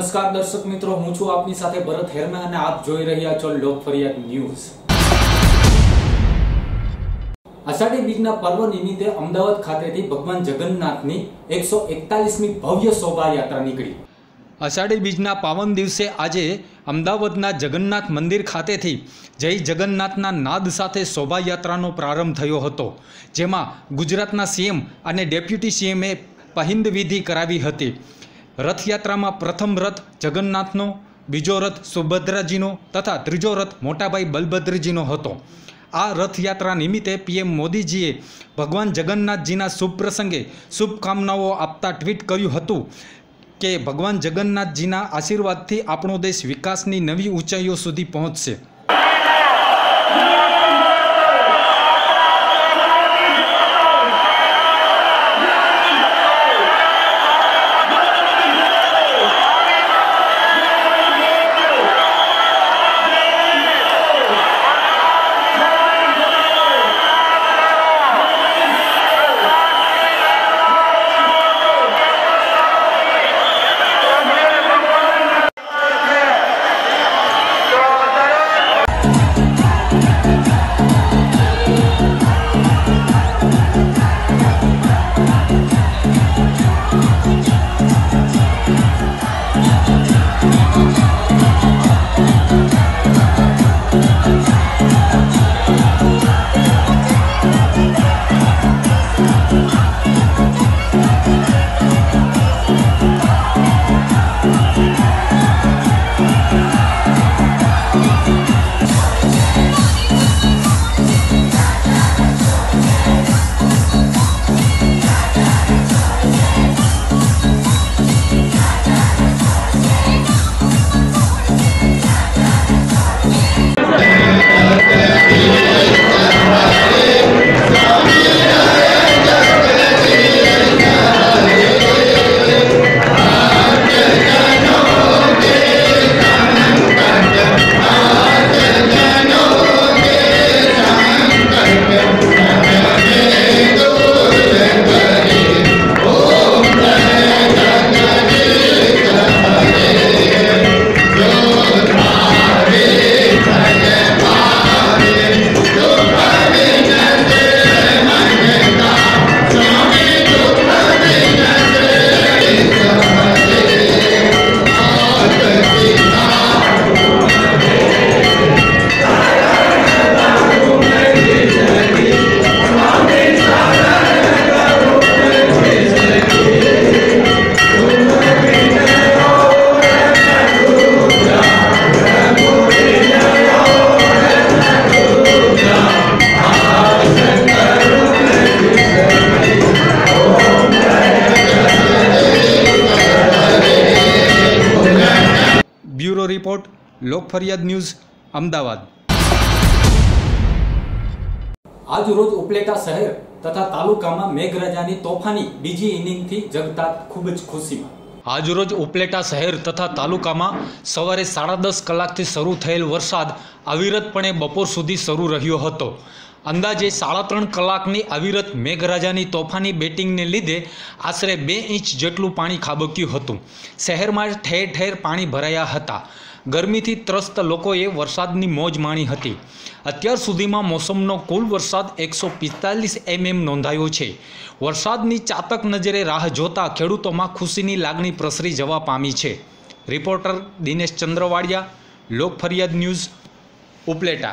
નમસ્કાર દર્શક મિત્રો, હું છું આપની સાથે ભરત હેરમે અને આપ જોઈ રહ્યા છો લોક ફરિયાદ ન્યૂઝ। અષાઢી બીજના પર્વ નિમિત્તે અમદાવાદ ખાતેથી ભગવાન જગન્નાથની 141મી ભવ્ય શોભાયાત્રા નીકળી। અષાઢી બીજના પાવન દિવસે આજે અમદાવાદના જગન્નાથ મંદિર ખાતેથી જય જગન્નાથના નાદ સાથે શોભાયાત્રાનો પ્રારંભ થયો હતો, જેમાં ગુજરાતના સીએમ અને ડેપ્યુટી સીએમએ પહિંદ વિધિ કરાવી હતી। રથયાત્રામાં પ્રથમ રથ જગન્નાથનો, બીજો રથ સુભદ્રાજીનો તથા ત્રીજો રથ મોટાભાઈ બલભદ્રજીનો હતો। આ રથયાત્રા નિમિત્તે પીએમ મોદીજીએ ભગવાન જગન્નાથજીના શુભ પ્રસંગે શુભકામનાઓ આપતા ટ્વીટ કર્યું હતું કે ભગવાન જગન્નાથજીના આશીર્વાદથી આપણો દેશ વિકાસની નવી ઊંચાઈઓ સુધી પહોંચશે। ब्यूरो रिपोर्ट, लोक फरियाद न्यूज़, अमदावाद। आज रोज उपलेटा शहर तथा तालुकामां मेघराजानी तोफानी बीजी इनिंगथी जगता खूब ज खुशीमां। आज रोज उपलेटा शहर तथा तालुकामां सवारे 10:30 कलाकथी शरू थयेल वरसाद अविरतपणे बपोर सुधी शरू रह्यो हतो। अंदाजे 3.5 कलाकनी अविरत मेघराजानी तोफानी बेटिंगने लीधे आशरे 2 इंच जेटलुं पाणी खाबक्युं हतुं। शहेरमां ठेर ठेर पाणी भराया हता। गरमीथी त्रस्त लोकोए वरसादनी मोज माणी हती। अत्यार सुधीमां मोसमनो कुल वरसाद 145 mm नोंधायो छे। वरसादनी चातक नजरे राह जोता खेडूतोमां खुशीनी लागणी प्रसरी जवा पामी छे। रिपोर्टर दिनेश चंद्रवाड़िया, लोक फरियाद न्यूज़, उपलेटा।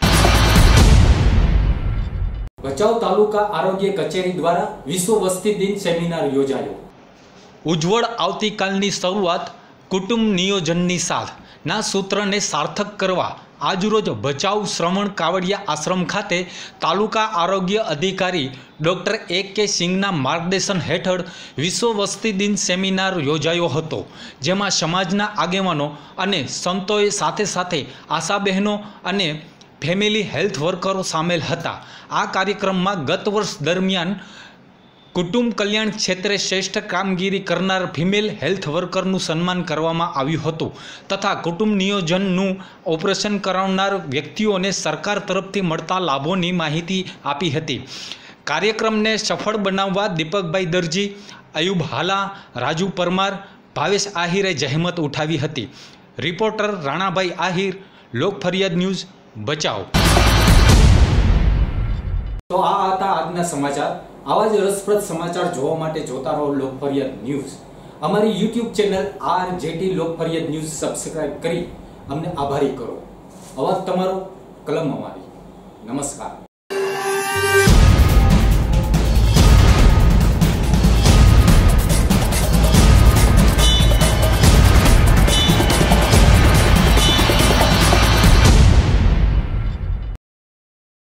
भचाउ तालुका आरोग्य कचेरी द्वारा विश्व वस्ती दिन सेमिनार योजायो। उज्जवल आवतीकालनी शरूआत कुटुंब नियोजननी साथ ना सूत्रने सार्थक करवा આજરોજ ભચાઉ શ્રવણ કાવડિયા આશ્રમ ખાતે તાલુકા આરોગ્ય અધિકારી ડૉક્ટર A.K. સિંઘના માર્ગદર્શન હેઠળ વિશ્વ વસ્તી દિન સેમિનાર યોજાયો હતો, જેમાં સમાજના આગેવાનો અને સંતોએ સાથે સાથે આશા બહેનો અને ફેમિલી હેલ્થ વર્કરો સામેલ હતા। આ કાર્યક્રમમાં ગત વર્ષ દરમિયાન કુટુંબ કલ્યાણ ક્ષેત્રે શ્રેષ્ઠ કામગીરી કરનાર ફિમેલ હેલ્થ વર્કરનું સન્માન કરવામાં આવ્યું હતું તથા કુટુંબ નિયોજનનું ઓપરેશન કરાવનાર વ્યક્તિઓને સરકાર તરફથી મળતા લાભોની માહિતી આપી હતી। कार्यक्रम ने सफल बनावा दीपकभाई दर्जी, अयूब हाला, राजू परमार, ભાવેશ આહિરે જહેમત ઉઠાવી હતી. રિપોર્ટર રાણાભાઈ આહિર, લોક ફરિયાદ ન્યૂઝ, ભચાઉ. તો આ હતા આજના સમાચાર. આવા જ રસપ્રદ સમાચાર જોવા માટે જોતા રહો લોક ફરિયાદ ન્યૂઝ. અમારી YouTube ચેનલ RJT લોક ફરિયાદ ન્યૂઝ સબસ્ક્રાઇબ કરી અમને આભારી કરો. અવાજ તમારો, કલમ અમારી. નમસ્કાર.